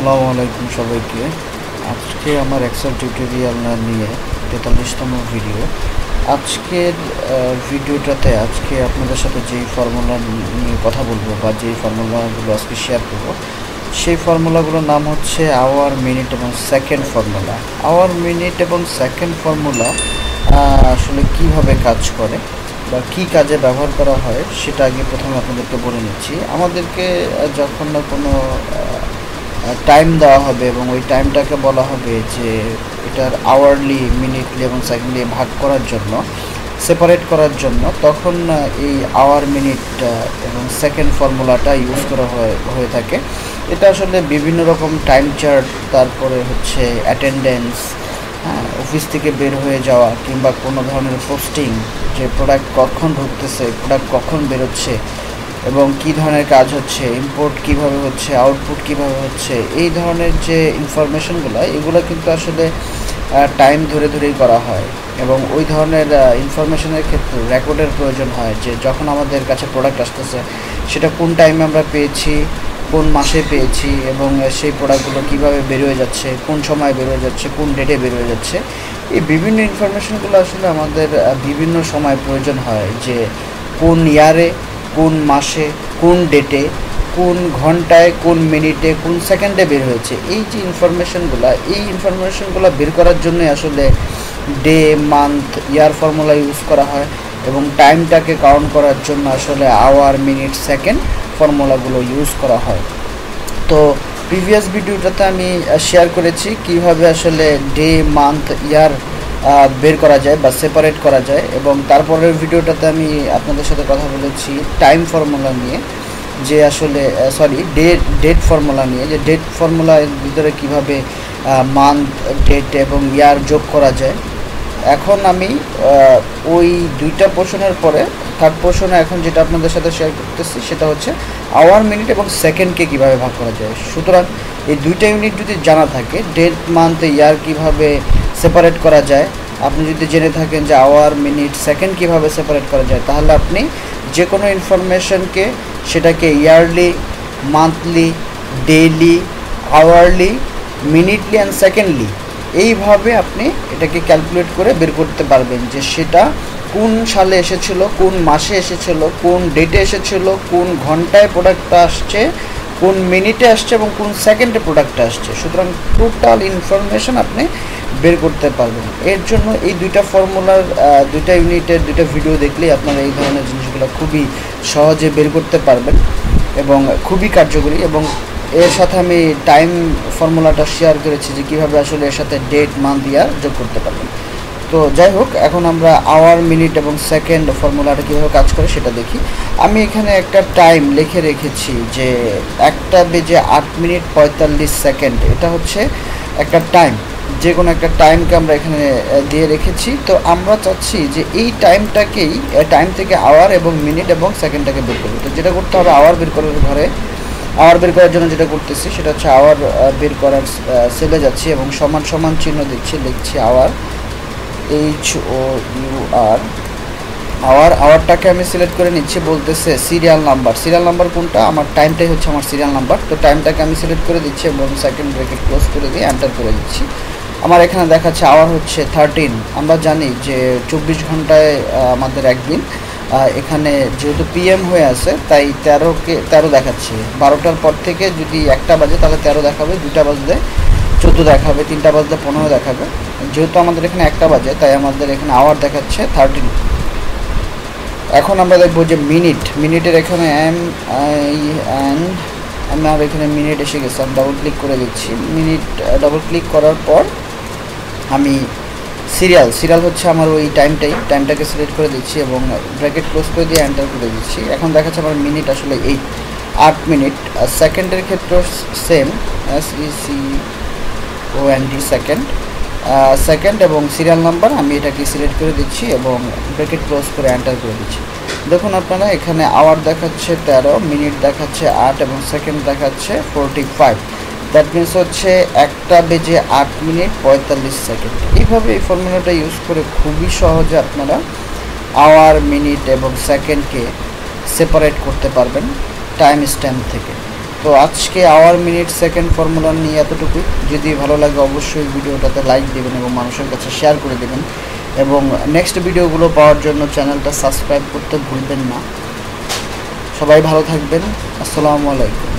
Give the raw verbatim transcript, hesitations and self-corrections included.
আসসালামু আলাইকুম সবাইকে। আজকে আমার এক্সেল টিউটোরিয়াল নিয়ে তেতাল্লিশতম ভিডিও। আজকের ভিডিওটাতে আজকে আপনাদের সাথে যেই ফর্মুলা নিয়ে কথা বলবো বা যেই ফর্মুলাগুলো আজকে শেয়ার করবো, সেই ফর্মুলাগুলোর নাম হচ্ছে আওয়ার, মিনিট এবং সেকেন্ড ফর্মুলা। আওয়ার, মিনিট এবং সেকেন্ড ফর্মুলা আসলে কিভাবে কাজ করে বা কী কাজে ব্যবহার করা হয় সেটা আগে প্রথমে আপনাদেরকে বলে নিচ্ছি। আমাদেরকে যখন না কোনো টাইম দেওয়া হবে এবং ওই টাইমটাকে বলা হবে যে এটার আওয়ারলি, মিনিটলি এবং সেকেন্ডলি ভাগ করার জন্য, সেপারেট করার জন্য, তখন এই আওয়ার, মিনিট এবং সেকেন্ড ফর্মুলাটা ইউজ করা হয়ে থাকে। এটা আসলে বিভিন্ন রকম টাইম চার্ট, তারপরে হচ্ছে অ্যাটেন্ডেন্স, হ্যাঁ, অফিস থেকে বের হয়ে যাওয়া কিংবা কোনো ধরনের পোস্টিং, যে প্রোডাক্ট কখন ঢুকতেছে, প্রোডাক্ট কখন বেরোচ্ছে এবং কী ধরনের কাজ হচ্ছে, ইম্পোর্ট কিভাবে হচ্ছে, আউটপুট কিভাবে হচ্ছে, এই ধরনের যে ইনফরমেশনগুলো, এগুলো কিন্তু আসলে টাইম ধরে ধরেই করা হয়। এবং ওই ধরনের ইনফরমেশনের ক্ষেত্রে রেকর্ডের প্রয়োজন হয়, যে যখন আমাদের কাছে প্রোডাক্ট আসতেছে সেটা কোন টাইমে আমরা পেয়েছি, কোন মাসে পেয়েছি এবং সেই প্রোডাক্টগুলো কীভাবে বেরোয় যাচ্ছে, কোন সময় বেরোয় যাচ্ছে, কোন ডেটে বেরোয় যাচ্ছে। এই বিভিন্ন ইনফরমেশনগুলো আসলে আমাদের বিভিন্ন সময় প্রয়োজন হয়, যে কোন ইয়ারে, কোন মাসে, কোন ডেটে, কোন ঘন্টায়, কোন মিনিটে, কোন সেকেন্ডে বের হয়েছে। এই যে ইনফরমেশনগুলো, এই ইনফরমেশনগুলো বের করার জন্য আসলে day, month, year formula use করা হয় এবং টাইমটাকে কাউন্ট করার জন্য আসলে আওয়ার, মিনিট, সেকেন্ড ফর্মুলাগুলো ইউজ করা হয়। তো প্রিভিয়াস ভিডিওটাতে আমি শেয়ার করেছি কিভাবে আসলে ডে, মান্থ, ইয়ার বের করা যায় বা সেপারেট করা যায়, এবং তারপরের ভিডিওটাতে আমি আপনাদের সাথে কথা বলেছি টাইম ফর্মুলা নিয়ে, যে আসলে সরি ডেট ডেট ফর্মুলা নিয়ে, যে ডেট ফর্মুলার ভিতরে কিভাবে মান্থ, ডেট এবং ইয়ার যোগ করা যায়। এখন আমি ওই দুইটা পোর্শনের পরে থার্ড পোর্শনে এখন যেটা আপনাদের সাথে শেয়ার করতেছি সেটা হচ্ছে আওয়ার, মিনিট এবং সেকেন্ডকে কীভাবে ভাগ করা যায়। সুতরাং এই দুইটা ইউনিট যদি জানা থাকে, ডেট, মান্থ, ইয়ার কীভাবে সেপারেট করা যায়, আপনি যদি জেনে থাকেন যে আওয়ার, মিনিট, সেকেন্ড কীভাবে সেপারেট করা যায়, তাহলে আপনি যে কোনো ইনফরমেশনকে সেটাকে yearly, monthly, daily, hourly, minutely and secondly, এইভাবে আপনি এটাকে ক্যালকুলেট করে বের করতে পারবেন যে সেটা কোন সালে এসেছিলো, কোন মাসে এসেছিলো, কোন ডেটে এসেছিলো, কোন ঘন্টায় প্রোডাক্টটা আসছে, কোন মিনিটে আসছে এবং কোন সেকেন্ডে প্রোডাক্টটা আসছে। সুতরাং টোটাল ইনফরমেশন আপনি বের করতে পারবেন। এর জন্য এই দুইটা ফর্মুলার দুইটা ইউনিটের দুইটা ভিডিও দেখলেই আপনারা এই ধরনের জিনিসগুলো খুবই সহজে বের করতে পারবেন এবং খুবই কার্যকরী। এবং এর সাথে আমি টাইম ফর্মুলাটা শেয়ার করেছি যে কীভাবে আসলে এর সাথে ডেট, মান্থ, ইয়ার যোগ করতে পারবেন। তো যাই হোক, এখন আমরা আওয়ার, মিনিট এবং সেকেন্ড ফর্মুলাটা কীভাবে কাজ করে সেটা দেখি। আমি এখানে একটা টাইম লিখে রেখেছি যে একটা বেজে আট মিনিট পঁয়তাল্লিশ সেকেন্ড। এটা হচ্ছে একটা টাইম, যে কোনো একটা টাইমকে আমরা এখানে দিয়ে রেখেছি। তো আমরা চাচ্ছি যে এই টাইমটাকেই, টাইম থেকে আওয়ার এবং মিনিট এবং সেকেন্ডটাকে বের করবো। তো যেটা করতে হবে, আওয়ার বের করার ঘরে, আওয়ার বের করার জন্য যেটা করতেছি সেটা হচ্ছে আওয়ার বের করার সেলে যাচ্ছি এবং সমান সমান চিহ্ন দিচ্ছি, লিখছি hour, H O U R, hour. আওয়ারটাকে আমি সিলেক্ট করে নিচ্ছি, বলতেছে সিরিয়াল নাম্বার। সিরিয়াল নাম্বার কোনটা? আমার টাইমটাই হচ্ছে আমার সিরিয়াল নাম্বার। তো টাইমটাকে আমি সিলেক্ট করে দিচ্ছি এবং সেকেন্ড ব্রেকেট ক্লোজ করে দিয়ে এন্টার করে দিচ্ছি। আমার এখানে দেখাচ্ছে আওয়ার হচ্ছে থার্টিন। আমরা জানি যে চব্বিশ ঘন্টায় আমাদের একদিন। এখানে যেহেতু পিএম হয়ে আছে তাই তেরোকে তেরো দেখাচ্ছে। বারোটার পর থেকে যদি একটা বাজে তাহলে তেরো দেখাবে, দুটা বাজলে চোদ্দো দেখাবে, তিনটা বাজলে পনেরো দেখাবে। যেহেতু আমাদের এখানে একটা বাজে তাই আমাদের এখানে আওয়ার দেখাচ্ছে থার্টিন। এখন আমরা দেখবো যে মিনিট, মিনিটের এখানে এম আই এন, আমার এখানে মিনিট এসে গেছে। আমি ডাবল ক্লিক করে দিচ্ছি। মিনিট ডাবল ক্লিক করার পর আমি সিরিয়াল, সিরিয়াল হচ্ছে আমার ওই টাইমটাই, টাইমটাকে সিলেক্ট করে দিচ্ছি এবং ব্র্যাকেট ক্লোজ করে দিয়ে এন্টার করে দিচ্ছি। এখন দেখাচ্ছে আমার মিনিট আসলে এইট আট মিনিট। সেকেন্ডের ক্ষেত্রেও same, S E C O N D, second second এবং সিরিয়াল নাম্বার আমি এটাকে সিলেক্ট করে দিচ্ছি এবং ব্র্যাকেট ক্লোজ করে এন্টার করে দিচ্ছি। দেখুন আপনারা এখানে আওয়ার দেখাচ্ছে তেরো, মিনিট দেখাচ্ছে আট এবং সেকেন্ড দেখাচ্ছে ফোরটি ফাইভ। দ্যাট মিনস হচ্ছে একটা বেজে আট মিনিট পঁয়তাল্লিশ সেকেন্ড। এইভাবে এই ফর্মুলাটা ইউজ করে খুবই সহজে আপনারা আওয়ার, মিনিট এবং সেকেন্ডকে সেপারেট করতে পারবেন টাইম স্ট্যাম্প থেকে। তো আজকে আওয়ার মিনিট সেকেন্ড ফর্মুলা নিয়ে এতটুকুই। যদি ভালো লাগে অবশ্যই ভিডিওটাতে লাইক দেবেন এবং মানুষের কাছে শেয়ার করে দেবেন, এবং নেক্সট ভিডিওগুলো পাওয়ার জন্য চ্যানেলটা সাবস্ক্রাইব করতে ভুলবেন না। সবাই ভালো থাকবেন। আসসালামু আলাইকুম।